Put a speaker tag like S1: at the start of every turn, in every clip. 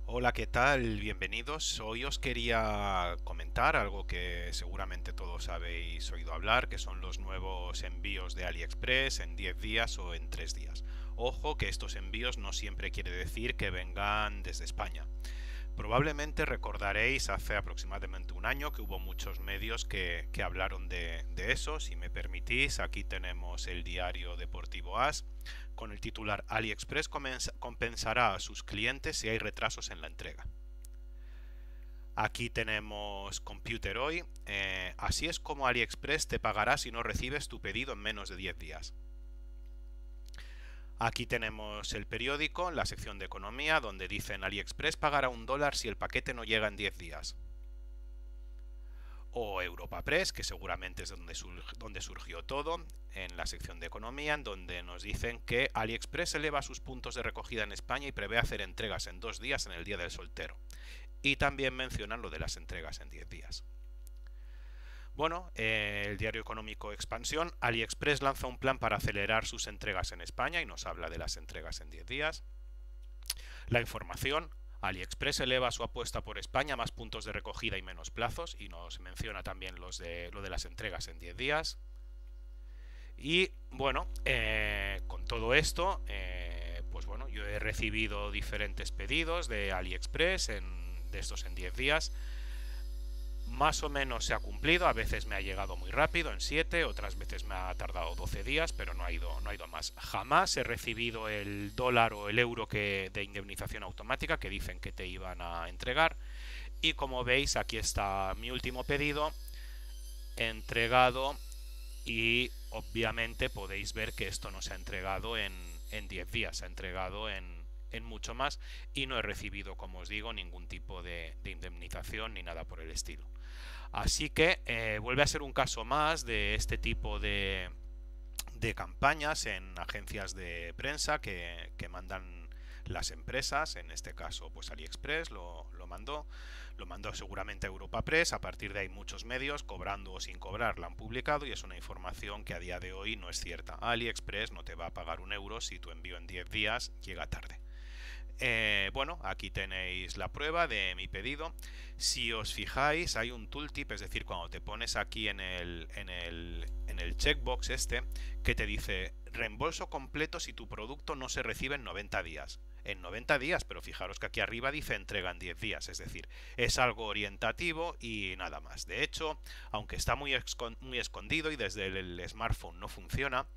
S1: Hola, ¿qué tal? Bienvenidos. Hoy os quería comentar algo que seguramente todos habéis oído hablar, que son los nuevos envíos de AliExpress en 10 días o en 3 días. Ojo que estos envíos no siempre quiere decir que vengan desde España. Probablemente recordaréis hace aproximadamente un año que hubo muchos medios que hablaron de eso. Si me permitís, aquí tenemos el diario deportivo AS con el titular AliExpress compensará a sus clientes si hay retrasos en la entrega. Aquí tenemos Computer hoy. Así es como AliExpress te pagará si no recibes tu pedido en menos de 10 días. Aquí tenemos el periódico, en la sección de economía, donde dicen AliExpress pagará $1 si el paquete no llega en 10 días. O Europa Press, que seguramente es donde surgió todo, en la sección de economía, en donde nos dicen que AliExpress eleva sus puntos de recogida en España y prevé hacer entregas en 2 días en el Día del Soltero. Y también mencionan lo de las entregas en 10 días. Bueno, el diario económico Expansión, AliExpress lanza un plan para acelerar sus entregas en España y nos habla de las entregas en 10 días. La información, AliExpress eleva su apuesta por España, más puntos de recogida y menos plazos, y nos menciona también lo de las entregas en 10 días. Y bueno, con todo esto, pues bueno, yo he recibido diferentes pedidos de AliExpress de estos en 10 días. Más o menos se ha cumplido, a veces me ha llegado muy rápido, en 7, otras veces me ha tardado 12 días, pero no ha ido más. Jamás he recibido el dólar o el euro de indemnización automática que dicen que te iban a entregar. Y como veis, aquí está mi último pedido, entregado, y obviamente podéis ver que esto no se ha entregado en 10 días, se ha entregado en mucho más y no he recibido, como os digo, ningún tipo de indemnización ni nada por el estilo. Así que vuelve a ser un caso más de este tipo de campañas en agencias de prensa que mandan las empresas, en este caso pues AliExpress lo mandó seguramente a Europa Press, a partir de ahí muchos medios, cobrando o sin cobrar, la han publicado y es una información que a día de hoy no es cierta. AliExpress no te va a pagar un euro si tu envío en 10 días llega tarde. Bueno, aquí tenéis la prueba de mi pedido. Si os fijáis, hay un tooltip, es decir, cuando te pones aquí en el checkbox que te dice reembolso completo si tu producto no se recibe en 90 días. En 90 días, pero fijaros que aquí arriba dice entrega en 10 días, es decir, es algo orientativo y nada más. De hecho, aunque está muy escondido y desde el smartphone no funciona,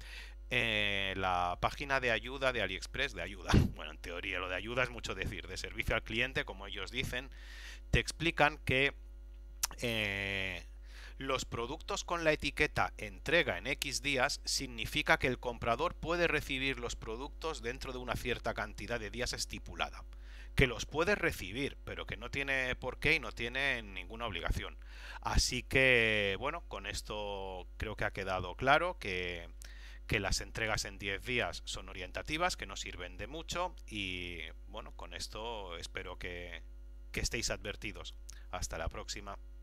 S1: la página de ayuda de AliExpress, de ayuda, bueno, en teoría lo de ayuda es mucho decir, de servicio al cliente, como ellos dicen, te explican que eh, los productos con la etiqueta entrega en X días significa que el comprador puede recibir los productos dentro de una cierta cantidad de días estipulada. Que los puede recibir, pero que no tiene por qué y no tiene ninguna obligación. Así que, bueno, con esto creo que ha quedado claro que las entregas en 10 días son orientativas, que no sirven de mucho y bueno, con esto espero que estéis advertidos. Hasta la próxima.